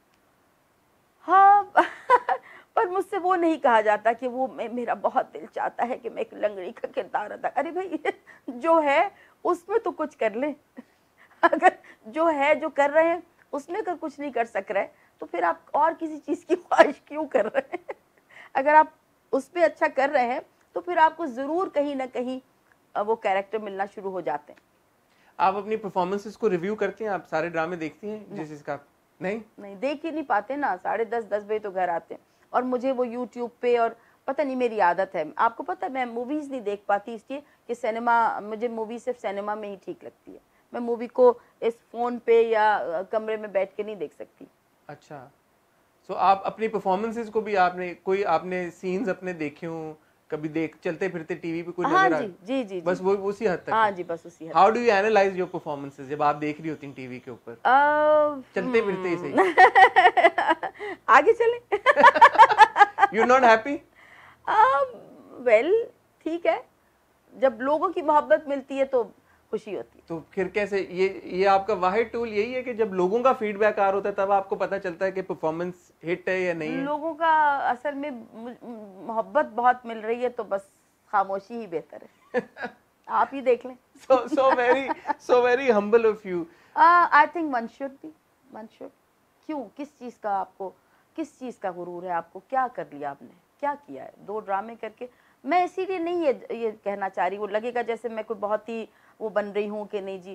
S1: हाँ पर मुझसे वो नहीं कहा जाता कि वो मेरा बहुत दिल चाहता है कि मैं एक लंगड़ी का किरदार अदा। अरे भाई जो है उसमें तो कुछ कर ले अगर जो है जो कर रहे हैं उसमें अगर कुछ नहीं कर सक रहे तो फिर आप और किसी चीज़ की ख्वाहिश क्यों कर रहे हैं अगर आप उस पर अच्छा कर रहे हैं तो फिर आपको ज़रूर कहीं ना कहीं वो कैरेक्टर मिलना शुरू हो जाते हैं।
S2: आप अपनी परफॉर्मेंसेस को रिव्यू करती हैं? आप सारे ड्रामे देखती हैं जिस इसका? नहीं
S1: देख ही नहीं पाते ना, 10:30 बजे तो घर आते हैं। और मुझे वो यूट्यूब पे, और पता नहीं मेरी आदत है, आपको पता है मैं मूवीज़ नहीं देख पाती इसलिए कि सिनेमा, मुझे मूवी सिर्फ सिनेमा में ही ठीक लगती है। मैं मूवी को इस फ़ोन पे या कमरे में बैठ के नहीं देख सकती।
S2: अच्छा, सो आप अपनी परफॉर्मेंसेस को भी आपने सीन्स अपने देखे हों कभी, देख चलते फिरते टीवी पे कोई
S1: हाँ
S2: नजर
S1: जी जी जी
S2: बस
S1: जी
S2: वो उसी हद तक?
S1: हाँ जी, बस उसी हद।
S2: How do you analyse your performances जब आप देख रही होती हैं टीवी के ऊपर, चलते फिरते ही सही?
S1: आगे चलें
S2: यू नॉट हैप्पी?
S1: वेल ठीक है, जब लोगों की मोहब्बत मिलती है तो खुशी होती है।
S2: तो फिर कैसे ये आपका वाहिद टूल यही है कि जब लोगों का फीडबैक आ रहा होता है तब आपको पता चलता है कि परफॉर्मेंस हिट है या नहीं है?
S1: लोगों का असल में मोहब्बत बहुत मिल रही है तो बस खामोशी ही बेहतर है आप ही देख लें।
S2: so very humble of you.
S1: I think one should. क्यों, किस चीज़ का गुरूर है आपको? क्या कर लिया आपने, क्या किया है 2 ड्रामे करके? मैं इसीलिए नहीं ये कहना चाह रही, वो लगेगा जैसे मैं कोई बहुत ही वो बन रही हूँ कि नहीं जी,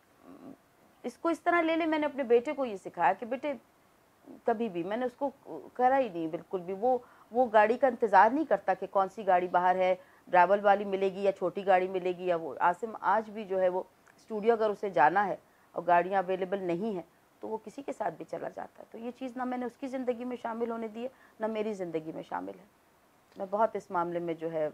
S1: इसको इस तरह ले ले। मैंने अपने बेटे को ये सिखाया कि बेटे कभी भी, मैंने उसको करा ही नहीं बिल्कुल भी, वो गाड़ी का इंतज़ार नहीं करता कि कौन सी गाड़ी बाहर है, ड्राइवर वाली मिलेगी या छोटी गाड़ी मिलेगी या वो। आसिम आज भी जो है वो स्टूडियो अगर उसे जाना है और गाड़ियाँ अवेलेबल नहीं है तो वो किसी के साथ भी चला जाता है। तो ये चीज़ ना मैंने उसकी ज़िंदगी में शामिल होने दी है ना मेरी ज़िंदगी में शामिल है। मैं बहुत इस मामले में जो है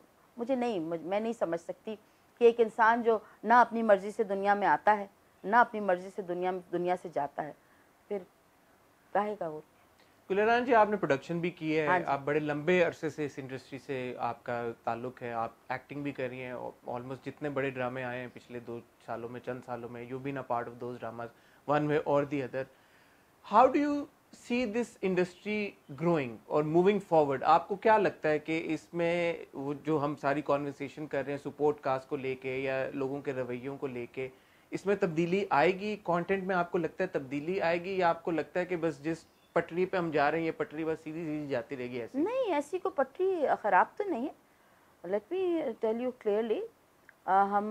S1: मैं नहीं समझ सकती कि एक इंसान जो ना अपनी मर्ज़ी से दुनिया में आता है ना अपनी मर्ज़ी से दुनिया से जाता है, फिर रहेगा वो।
S2: गुलरान जी, आपने प्रोडक्शन भी की है,
S1: हाँ
S2: आप बड़े लंबे अरसे से इस इंडस्ट्री से आपका ताल्लुक है, आप एक्टिंग भी कर रही हैं, ऑलमोस्ट जितने बड़े ड्रामे आए हैं पिछले 2 सालों में, चंद सालों में, you been a part of those dramas one way और the other. How do you see this industry growing और मूविंग फॉरवर्ड? आपको क्या लगता है कि इसमें वो जो हम सारी कॉन्वर्सेशन कर रहे हैं सपोर्ट कास्ट को लेके या लोगों के रवैयों को लेके, इसमें तब्दीली आएगी? कंटेंट में आपको लगता है तब्दीली आएगी या आपको लगता है कि बस जिस पटरी पे हम जा रहे हैं ये पटरी बस सीधी सीधी जाती रहेगी? ऐसी
S1: नहीं, ऐसी कोई पटरी ख़राब तो नहीं है। Let me tell you clearly, हम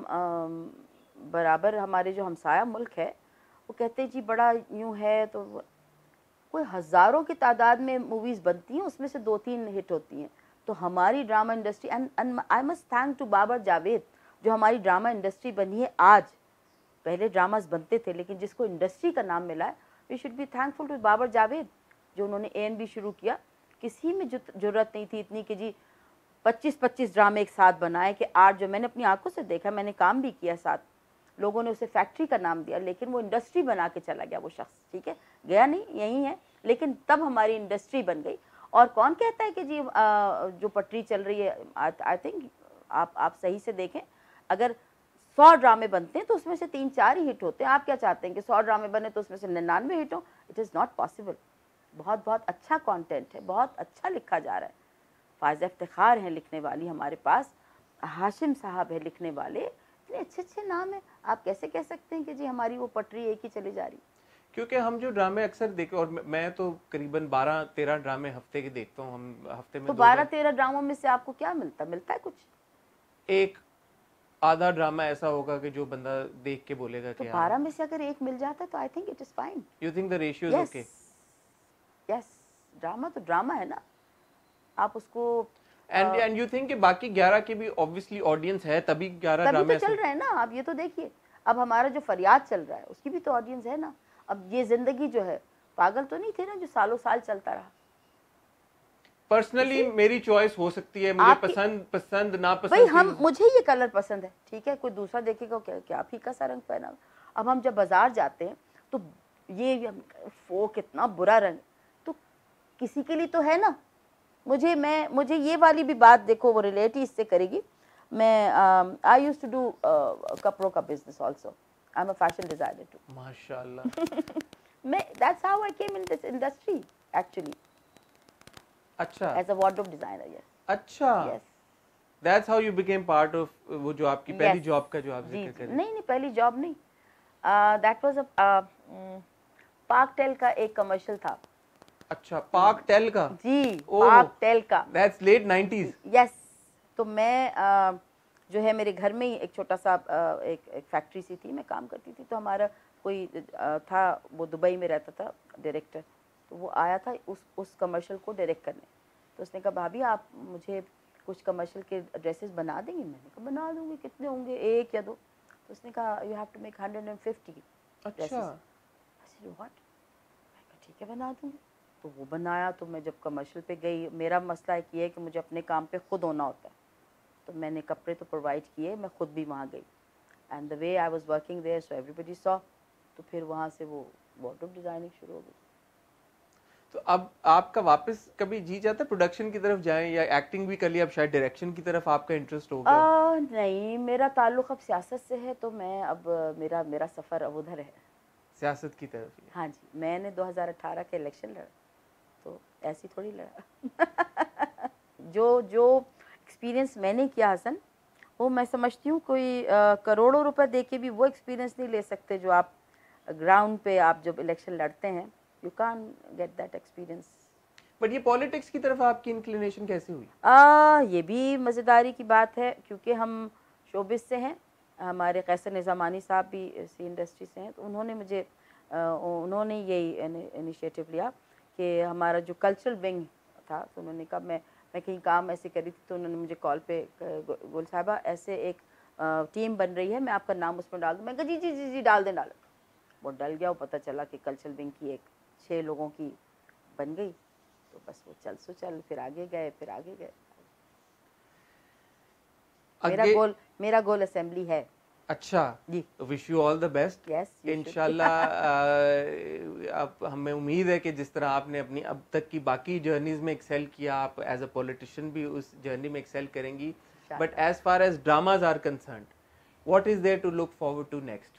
S1: बराबर, हमारे जो हमसाया मुल्क है वो कहते हैं जी बड़ा यूँ है, तो कोई हज़ारों की तादाद में मूवीज़ बनती हैं, उसमें से 2-3 हिट होती हैं। तो हमारी drama industry, and I must thank to Babar Javed, जो हमारी ड्रामा इंडस्ट्री बनी है आज। पहले ड्रामास बनते थे लेकिन जिसको इंडस्ट्री का नाम मिला है, we should be thankful to Babar Javed, जो उन्होंने ANB शुरू किया। किसी में जरूरत नहीं थी इतनी कि जी 25-25 ड्रामे एक साथ बनाए, कि आज जो मैंने अपनी आंखों से देखा, मैंने काम भी किया साथ, लोगों ने उसे फैक्ट्री का नाम दिया लेकिन वो इंडस्ट्री बना के चला गया वो शख्स। ठीक है, गया नहीं, यही है, लेकिन तब हमारी इंडस्ट्री बन गई। और कौन कहता है कि जी जो पटरी चल रही है, आई थिंक आप सही से देखें, अगर 100 ड्रामे बनते हैं तो उसमें से 3-4 ही हिट होते हैं। आप क्या चाहते हैं कि 100 ड्रामे बने तो उसमें से 99 हिट हो? It is not possible. बहुत बहुत अच्छा कंटेंट है, बहुत अच्छा लिखा जा रहा है। फायज़ा इफ्तिखार हैं लिखने वाली हमारे पास, हाशिम साहब है लिखने वाले, इतने अच्छे अच्छे नाम हैं। आप कैसे कह सकते हैं कि जी हमारी वो पटरी एक ही चली जा रही?
S2: क्योंकि हम जो ड्रामे अक्सर देखे, और मैं तो करीबन 12-13 ड्रामे हफ्ते के देखता हूँ, हम हफ्ते में
S1: तो 12-13 ड्रामों में से आपको क्या मिलता है कुछ?
S2: एक आधा ड्रामा ऐसा होगा कि जो बंदा देख के बोलेगा
S1: तो
S2: कि
S1: 12 में से अगर एक मिल जाता है तो I think it is fine.
S2: You think the ratio is okay?
S1: Yes, drama तो ड्रामा है ना, आप उसको
S2: एंड यू थिंक कि बाकी 11 की भी ऑब्वियसली ऑडियंस है, तभी 11
S1: तभी
S2: ड्रामे
S1: तो चल रहे हैं ना। आप ये तो देखिए, अब हमारा जो फरियाद चल रहा है उसकी भी तो ऑडियंस है ना। अब ये जिंदगी जो है, पागल तो नहीं थे ना जो सालों साल चलता रहा।
S2: पर्सनली मेरी चॉइस हो सकती है, मुझे
S1: आपकी-
S2: पसंद पसंद ना
S1: भाई
S2: पसंद
S1: हम,
S2: चीज।
S1: मुझे ये कलर पसंद है, ठीक है, कोई दूसरा देखेगा क्या क्या फीका सा रंग पहना हुआ। अब हम जब बाजार जाते हैं तो ये वो कितना बुरा रंग, तो किसी के लिए तो है ना। मुझे ये वाली भी बात देखो, वो रिलेट ही इससे करेगी। मैं आई यूज्ड टू डू कपड़ों का business also. I am a fashion designer too.
S2: माशाल्लाह।
S1: मैं that's how I came in this industry actually,
S2: अच्छा
S1: as a wardrobe designer. Yes
S2: अच्छा,
S1: yes
S2: that's how you became part of वो जो आपकी पहली
S1: Yes.
S2: जॉब का जो आप
S1: जी
S2: जिक्र
S1: जी,
S2: करें।
S1: नहीं नहीं, पहली जॉब नहीं। दैट वाज पार्क टेल का एक कमर्शियल था।
S2: अच्छा, पार्क टेल का।
S1: जी,
S2: ओह,
S1: पार्क टेल का।
S2: That's late 90s।
S1: यस। तो मैं जो है मेरे घर में ही एक छोटा सा एक फैक्ट्री सी थी, मैं काम करती थी। तो हमारा कोई था, वो दुबई में रहता था डायरेक्टर। तो वो आया था उस कमर्शियल को डायरेक्ट करने। तो उसने कहा भाभी आप मुझे कुछ कमर्शियल के ड्रेसेस बना देंगे। मैंने कहा बना दूंगी, कितने होंगे, एक या दो। तो उसने कहा यू हैव टू मेक 150
S2: अच्छा,
S1: व्हाट। ठीक है बना दूंगी। तो वो बनाया। तो मैं जब कमर्शियल पे गई, मेरा मसला एक ये है कि मुझे अपने काम पे खुद होना होता है। तो मैंने कपड़े तो प्रोवाइड किए, मैं खुद भी वहाँ गई। And the way I was working there so everybody saw. तो फिर वहाँ से वो वार्डरोब डिजाइनिंग शुरू हो गई।
S2: तो अब आपका वापस कभी जी चाहता है प्रोडक्शन की तरफ जाएं, या एक्टिंग भी कर लिया, अब शायद डायरेक्शन की तरफ आपका इंटरेस्ट हो गया?
S1: नहीं, मेरा ताल्लुक अब सियासत से है। तो मैं अब मेरा सफ़र अब उधर है।
S2: सियासत की तरफ ही।
S1: हाँ जी, मैंने 2018 के इलेक्शन लड़ा, तो ऐसी थोड़ी लड़ा। जो जो एक्सपीरियंस मैंने किया हसन, वो मैं समझती हूँ कोई करोड़ों रुपए दे के भी वो एक्सपीरियंस नहीं ले सकते जो आप ग्राउंड पे आप जब इलेक्शन लड़ते हैं। You can get that experience.
S2: But ये पॉलिटिक्स की तरफ आपकी इंक्लिनेशन कैसे हुई?
S1: ये भी मज़ेदारी की बात है, क्योंकि हम शोबिस से हैं। हमारे कैसर निज़ामानी साहब भी इसी इंडस्ट्री से हैं। तो उन्होंने यही इनिशिएटिव लिया कि हमारा जो कल्चरल विंग था, तो उन्होंने कहा मैं कहीं काम ऐसे करी थी। तो उन्होंने मुझे कॉल पे गोल साहिबा ऐसे एक टीम बन रही है, मैं आपका नाम उसमें डाल दूँ। मैं कहा जी जी जी जी डाल दें डाल। वो डल गया। वो पता चला कि कल्चरल विंग की एक 6 लोगों की बन गई। तो बस वो चल फिर आगे गए। मेरा गोल असेंबली है।
S2: अच्छा
S1: जी,
S2: wish you all the best.
S1: Yes
S2: इंशाल्लाह आप, हमें उम्मीद है कि जिस तरह आपने अपनी अब तक की बाकी जर्नीज में एक्सेल किया, आप एज अ पॉलिटिशियन भी उस जर्नी में एक्सेल करेंगी। But as far as dramas are concerned, what is there to look forward to next?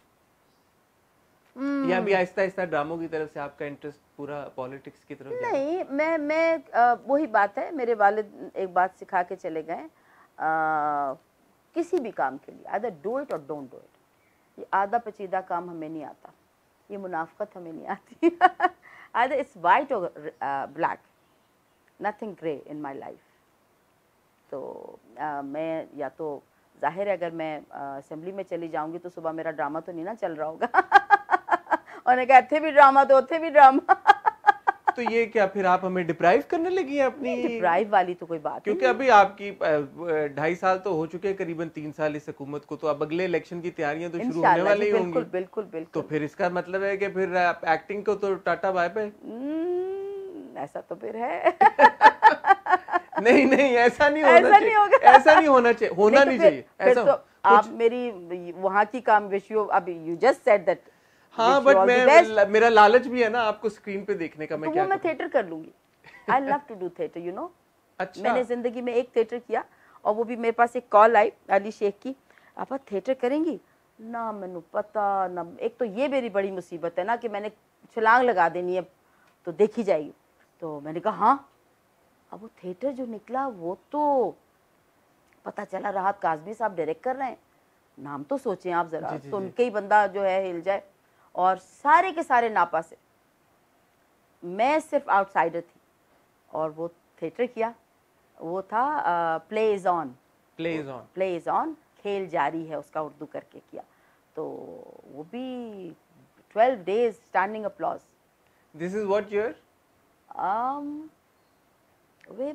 S2: या भी आहिस्ता आहिस्ता ड्रामों की तरफ से आपका इंटरेस्ट पूरा पॉलिटिक्स की तरफ जाएगा?
S1: नहीं, मैं वही बात है, मेरे वालिद एक बात सिखा के चले गए, किसी भी काम के लिए आइदर डू इट और डोंट डू इट। ये आधा पचीदा काम हमें नहीं आता, ये मुनाफकत हमें नहीं आती। Either it's white or black, nothing grey in my life. तो मैं या तो जाहिर है अगर मैं असेंबली में चली जाऊंगी तो सुबह मेरा ड्रामा तो नहीं ना चल रहा होगा। और मैं कहते भी ड्रामा तो उथे भी ड्रामा।
S2: तो ये क्या फिर आप हमें डिप्राइव करने लगी हैं अपनी?
S1: डिप्राइव वाली तो कोई बात
S2: क्योंकि
S1: नहीं।
S2: अभी आपकी 2.5 साल तो हो चुके हैं, करीबन 3 साल इस हुकूमत को, तो अब अगले इलेक्शन की तैयारियां तो शुरू होने वाली होंगी।
S1: बिल्कुल बिल्कुल
S2: तो
S1: बिल्कुल।
S2: फिर इसका मतलब है कि फिर एक्टिंग को तो टाटा बाय बाय।
S1: ऐसा तो फिर है।
S2: नहीं नहीं, ऐसा नहीं
S1: ऐसा
S2: होना
S1: नहीं
S2: चाहिए,
S1: होगा।
S2: ऐसा नहीं होना चाहिए, होना नहीं चाहिए
S1: फिर
S2: ऐसा
S1: तो आप मेरी वहाँ की काम विश यू, अभी यू जस्ट सेड दैट।
S2: हाँ, बट मेरा लालच भी है ना आपको स्क्रीन पे देखने का। मैं
S1: तो
S2: क्या
S1: वो मैं
S2: करूं?
S1: थिएटर कर लूंगी। I love to do theatre, you know.
S2: अच्छा,
S1: मैंने जिंदगी में एक थिएटर किया, और वो भी मेरे पास एक कॉल आई अली शेख की, आप थिएटर करेंगी ना? मैंने पता ना, एक तो ये मेरी बड़ी मुसीबत है ना कि मैंने छलांग लगा देनी है तो देखी जाएगी। तो मैंने कहा हाँ। अब वो थिएटर जो निकला वो तो पता चला राहत काज़मी साहब डायरेक्ट कर रहे हैं। नाम तो सोचें आप जरा, सुन के ही बंदा जो है हिल जाए। और सारे के सारे नापा से, मैं सिर्फ आउटसाइडर थी, और वो थिएटर किया। वो था प्लेज ऑन, खेल जारी है उसका उर्दू करके किया। तो वो भी 12 days standing applause.
S2: This is what year?
S1: Way back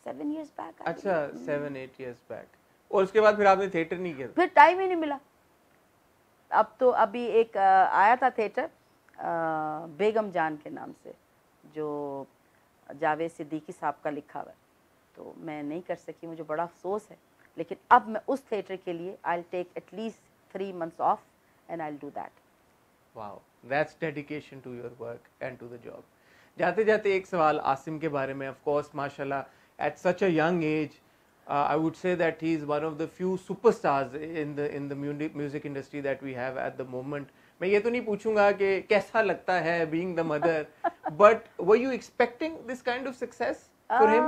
S1: 7 years back.
S2: अच्छा 7-8 years back. और उसके बाद फिर आपने थिएटर नहीं किया?
S1: फिर टाइम ही नहीं मिला. अब तो अभी एक आया था थिएटर बेगम जान के नाम से, जो जावेद सिद्दीकी साहब का लिखा हुआ है, तो मैं नहीं कर सकी, मुझे बड़ा अफसोस है. लेकिन अब मैं उस थिएटर के लिए I will take at least 3 months off and I will do that.
S2: Wow, that's dedication to your work and to the job. जाते जाते एक सवाल आसिम के बारे में. Of course, माशाल्लाह, at such a young age, I would say that he is one of the few superstars in the music industry that we have at the moment. मैं ये तो नहीं पूछूंगा कि कैसा लगता है being the mother, but were you expecting this kind of success for him?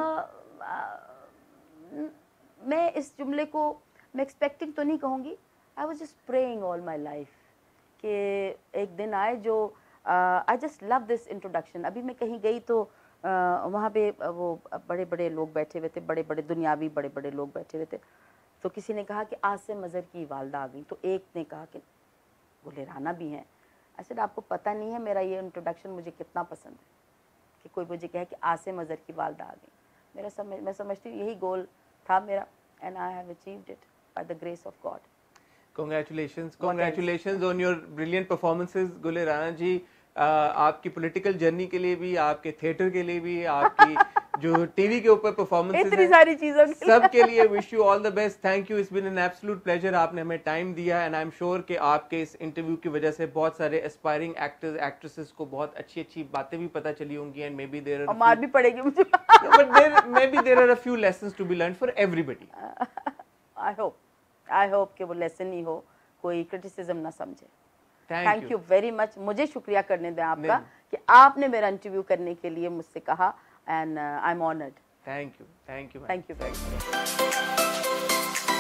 S1: मैं इस जुमले को मैं एक्सपेक्टिंग तो नहीं कहूँगी. I was just praying all my life कि एक दिन आए जो I just love this introduction. अभी मैं कहीं गई तो वहाँ पे वो बड़े बड़े लोग बैठे हुए थे, बड़े बड़े दुनियावी बड़े बड़े लोग बैठे हुए थे. तो किसी ने कहा कि आसिम अजहर की वालदा आ गई. तो एक ने कहा कि बोले राना भी हैं. ऐसे आपको पता नहीं है मेरा ये इंट्रोडक्शन मुझे कितना पसंद है कि कोई मुझे कहे कि आसिम अजहर की वालदा आ गई. मैं समझती हूँ यही गोल था मेरा, and I have achieved it by the grace of God.
S2: Congratulations on your brilliant performances, गुले राणा जी. आपकी पॉलिटिकल जर्नी के लिए भी, आपके थिएटर के लिए भी, आपकी जो टीवी के ऊपर परफॉर्मेंसेस
S1: इतनी सारी चीजों के
S2: सब के लिए wish you all the best. Thank you. It's been an absolute pleasure. आपने हमें टाइम दिया एंड आई एम श्योर कि आपके इस इंटरव्यू की वजह से बहुत सारे एस्पायरिंग एक्टर्स एक्ट्रेसेस को बहुत अच्छी अच्छी बातें भी पता चली होंगी and may be there are
S1: मार भी पड़ेगी मुझे.
S2: But there may be there are a few lessons to be learn for everybody.
S1: I hope कि वो लेसन ही हो, कोई क्रिटिसिज्म ना समझे.
S2: Thank
S1: you very much. मुझे शुक्रिया करने दें आपका कि आपने मेरा इंटरव्यू करने के लिए मुझसे कहा and I am honoured.
S2: Thank you.
S1: Thank you very much.